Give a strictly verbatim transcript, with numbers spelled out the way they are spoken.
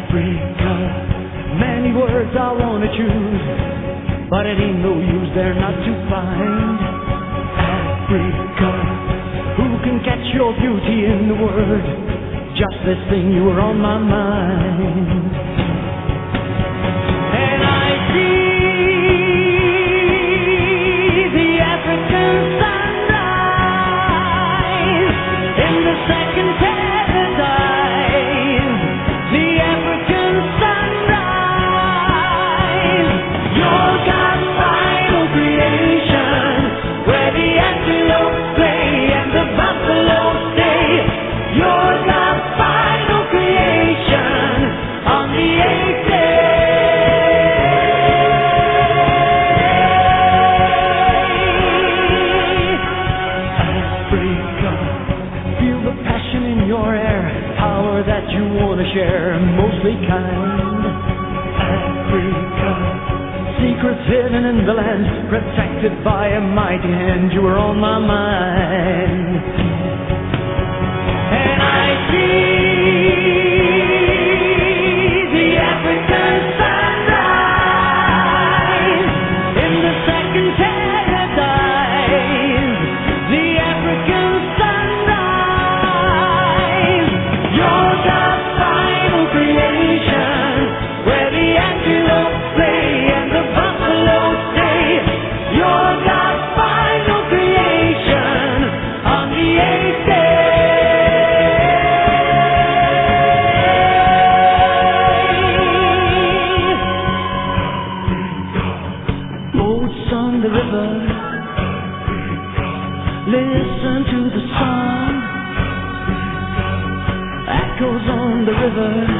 Africa. Many words I wanna choose, but it ain't no use, they're not to find. Africa, who can catch your beauty in the word? Just this thing, you were on my mind. And I see the African sunrise in the second paradise. The African sunrise, your God's final creation, where the antelope play and the buffalo stay. Your God's final creation on the eighth day. Africa, feel the passion in your air, power that you wanna share, mostly kind. Africa, secrets hidden in the land, protected by a mighty hand, you were on my mind. And I see the African sunrise in the second paradise. The African sunrise, your God's final creation, where the antelope play and the buffalo stay. Your God's final creation on the eighth day. Boats on the river, listen to the song. Echoes on the river.